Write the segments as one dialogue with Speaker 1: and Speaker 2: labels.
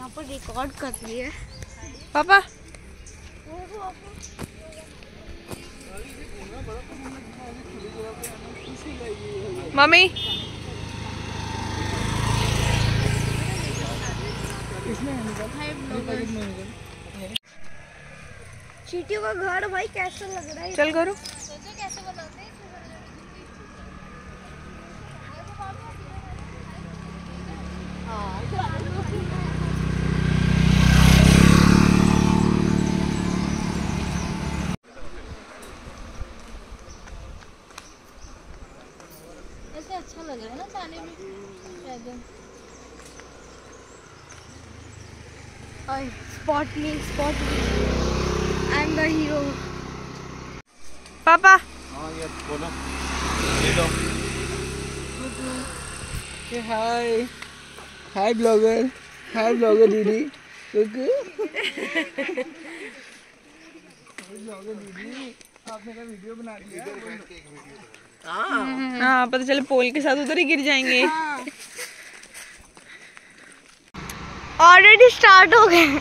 Speaker 1: यहाँ पर रिकॉर्ड कर रही है
Speaker 2: पापा। मम्मी
Speaker 1: चींटियों का घर भाई कैसा लग रहा है?
Speaker 2: चल करो।
Speaker 1: कैसे बनाते हैं? ऐसे अच्छा लग रहा है ना जाने में। Spot me, I am the hero.
Speaker 2: पापा
Speaker 3: हाँ ये बोलो, ले लो।
Speaker 4: हाय हाय ब्लॉगर दीदी। ब्लॉगर दीदी आपने का वीडियो बना दिया।
Speaker 2: हाँ पता चले पोल के साथ उधर ही गिर जाएंगे।
Speaker 1: ऑलरेडी स्टार्ट हो गए।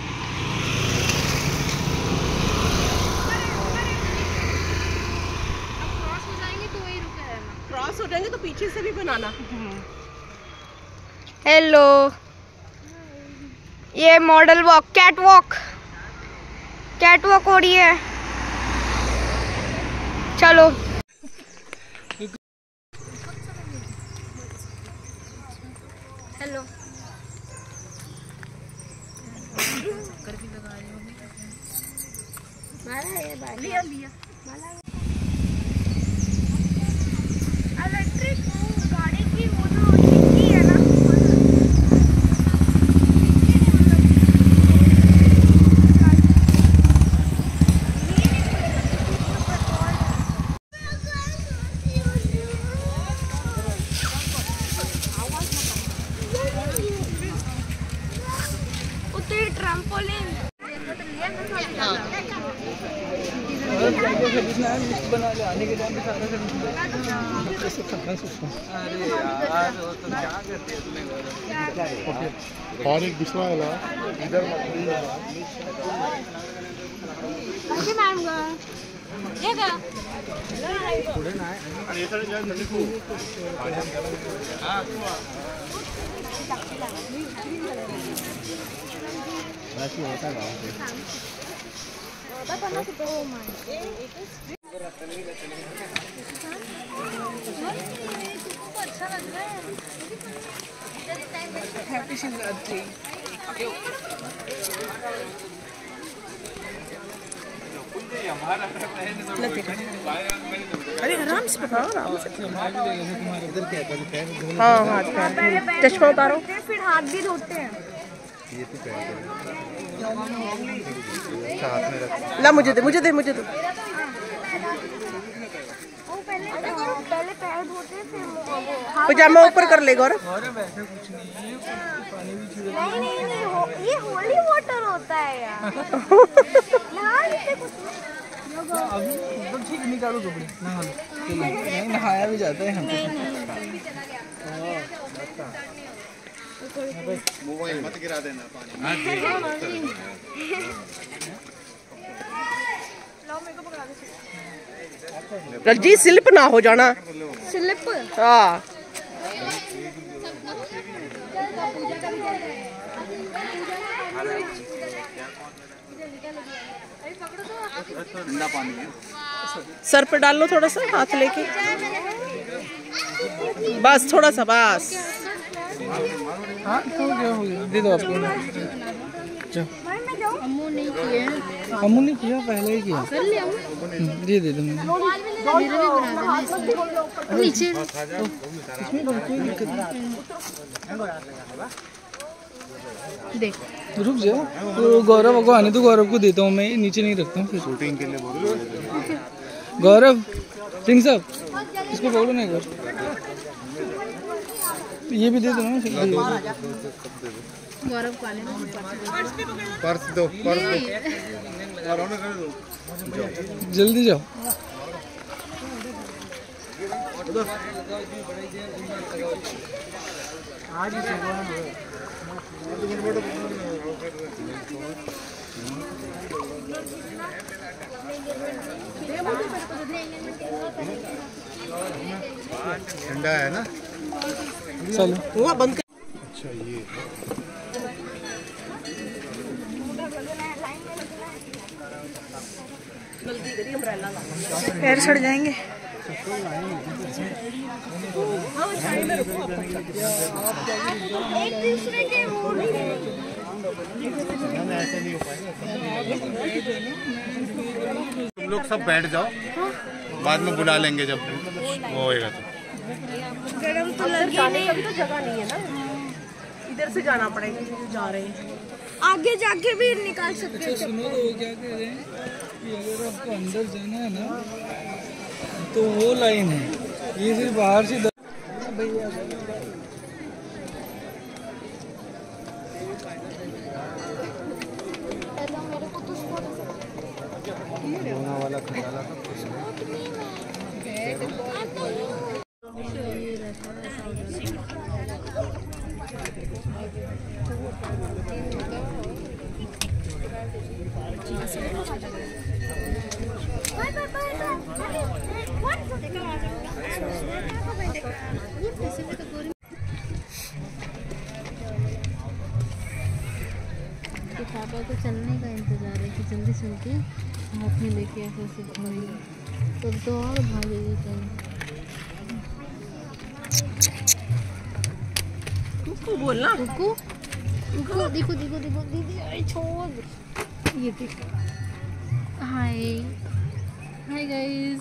Speaker 2: क्रॉस हो जाएंगे तो पीछे से भी बनाना।
Speaker 1: हेलो, ये मॉडल वॉक, कैट वॉक हो रही है। चलो हेलो, इलेक्ट्रिक गाड़ी की वो जो डिक्की है ना, उतरी ट्रम्पोलिन
Speaker 4: बना ले आने के टाइम पे सारा
Speaker 3: अरे यार वो तो क्या करते हैं तुम्हें।
Speaker 5: और एक दूसरा वाला इधर होता है।
Speaker 2: हैप्पी शिवरात्रि। अरे आराम से पकड़ो, आराम से।
Speaker 4: इधर क्या कर
Speaker 2: हाँ हाथ पैर, चश्मा उतारो।
Speaker 1: फिर हाथ भी धोते हैं।
Speaker 4: ये तो क्या हाथ में रख।
Speaker 2: ला मुझे दे।
Speaker 1: वो पहले पैर धोते हैं, फिर
Speaker 2: पजामा ऊपर कर ले गौरव।
Speaker 1: नहीं, ये होली वाटर होता है यार।
Speaker 4: ठीक निकालो कपड़े, नहा लो। नहीं नहाया भी जाता है हम।
Speaker 3: मोबाइल मत गिरा देना पानी।
Speaker 2: रज्जी स्लिप ना हो जाना।
Speaker 1: स्लिप
Speaker 2: हाँ
Speaker 3: ठंडा पानी है।
Speaker 2: सर पे डाल लो थोड़ा सा, हाथ लेके बस थोड़ा सा, बस।
Speaker 4: हाँ हो गया दे दो आपको। अम्मू ने किया, पहले ही किया। दे दो
Speaker 1: नीचे
Speaker 4: देख। रुक जाओ, तो गौरव को आने दो, गौरव को देता हूँ मैं, नीचे नहीं रखता हूँ।
Speaker 3: शूटिंग के लिए बोल रहे हो।
Speaker 4: गौरव सिंह साहब इसको बोलो नहीं कर। ये भी दे दो ना।
Speaker 1: गौरव को आने दो।
Speaker 3: पर्स दो, पर्स दो।
Speaker 4: जल्दी जाओ।
Speaker 5: ठंडा है ना।
Speaker 4: चलो
Speaker 2: वो बंद कर।
Speaker 5: अच्छा ये
Speaker 2: जल्दी करिए अम्ब्रेला ला।
Speaker 4: पैर सड़ जाएंगे।
Speaker 1: एक दूसरे के वो
Speaker 5: तुम लोग सब बैठ जाओ, बाद में बुला लेंगे जब वो होएगा तो।
Speaker 1: गरम तो लगी
Speaker 2: जाने
Speaker 1: नहीं।
Speaker 2: का भी तो जगह नहीं है ना, इधर से जाना पड़ेगा जो जा रहे हैं।
Speaker 1: आगे जाके भी निकाल सकते
Speaker 4: अच्छा
Speaker 1: हैं।
Speaker 4: सुनो तो वो क्या कह रहे हैं कि अगर आपको अंदर जाना है ना तो वो लाइन है, ये सिर्फ बाहर से भैया
Speaker 1: मेरे को तो
Speaker 3: वाला खटाला
Speaker 6: पापा को चलने का इंतजार है कि जल्दी चल के हाथ में लेके ऐसे ऐसे घूमेंगे तो और भागेगी कहीं।
Speaker 2: उसको बोलना
Speaker 6: रुको रुको, देखो देखो देखो दीदी, अरे छोड़ ये देखो। हाय हाय गाइस,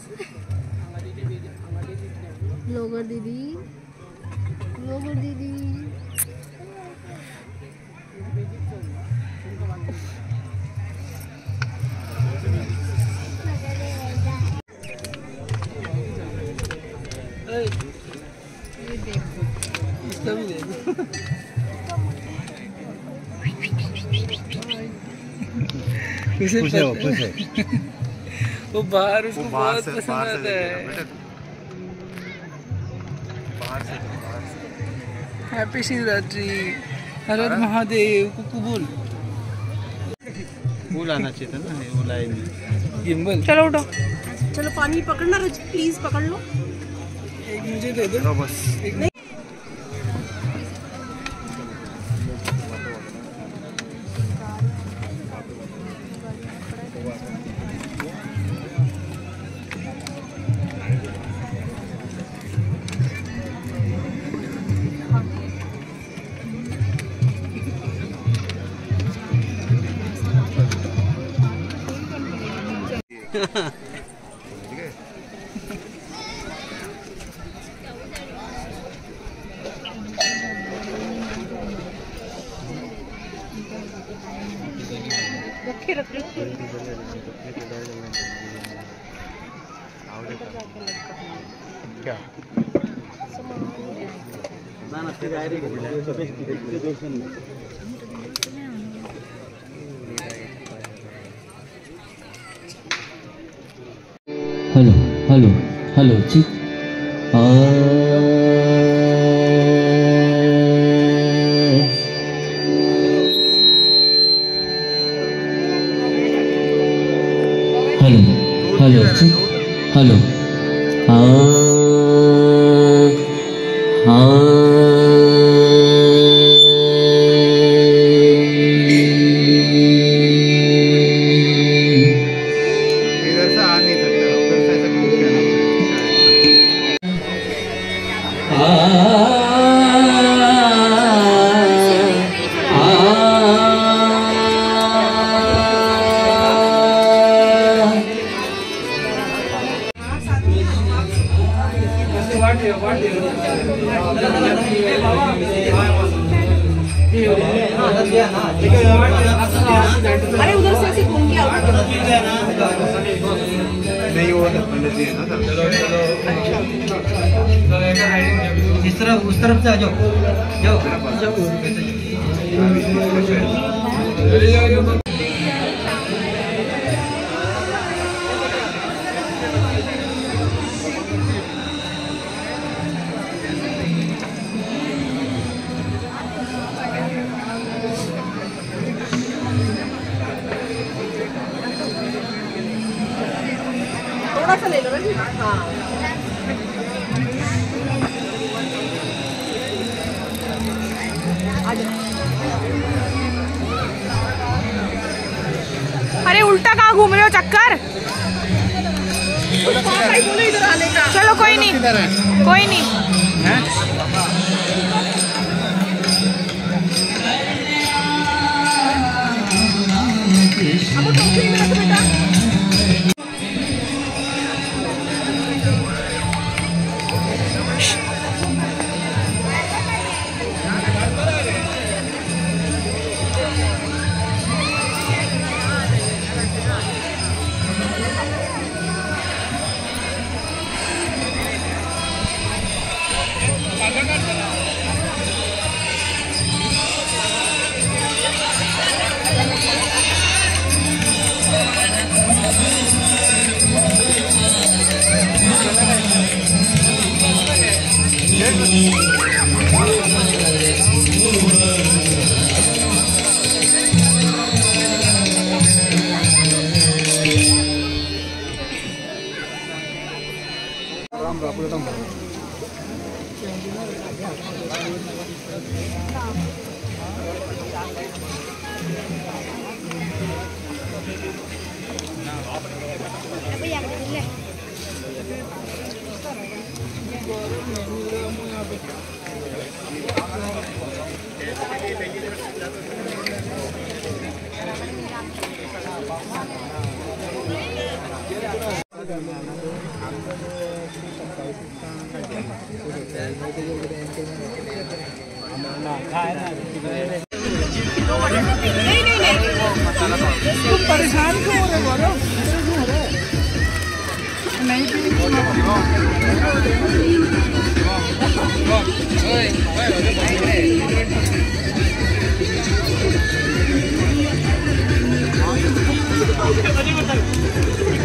Speaker 6: लोगर दीदी, लोगर दीदी। ये देखो,
Speaker 4: इसका भी देखो।
Speaker 5: खुश है वो, खुश है।
Speaker 4: वो बाहर उसको
Speaker 5: बाहर
Speaker 4: बहुत
Speaker 5: से
Speaker 4: पसंद
Speaker 5: बाहर से
Speaker 4: आता
Speaker 5: देखेगा
Speaker 4: है।
Speaker 5: बेटा, बाहर से
Speaker 4: हैप्पी शिवरात्रि, हर हर महादेव, कुकू बोल।
Speaker 5: फूल आना चाहिए था ना, वो लाए नहीं।
Speaker 4: गिम्बल
Speaker 2: चलो उठो, चलो पानी पकड़ना रज, प्लीज पकड़ लो।
Speaker 4: एक मुझे दे दो।
Speaker 5: चलो बस।
Speaker 4: एक
Speaker 2: रखे रखे
Speaker 5: क्या
Speaker 7: हेलो हेलो हेलो जी। हेलो हेलो जी, हेलो।
Speaker 5: इधर से आ नहीं सकता, उधर से ऐसा घूम के आना
Speaker 2: अरे उधर से ऐसे घूम के आओ।
Speaker 5: नहीं, वो पंडित जी है ना सर।
Speaker 3: इस तरफ उस तरफ से आ जाओ, जाओ
Speaker 2: थोड़ा सा ले लो ना। हाँ
Speaker 1: अरे उल्टा कहाँ घूम रहे हो चक्कर?
Speaker 2: बोलो इधर आने का।
Speaker 1: चलो कोई नहीं, कोई नहीं।
Speaker 4: तुम परेशान क्यों हो रहे हो? नहीं
Speaker 3: Thank you.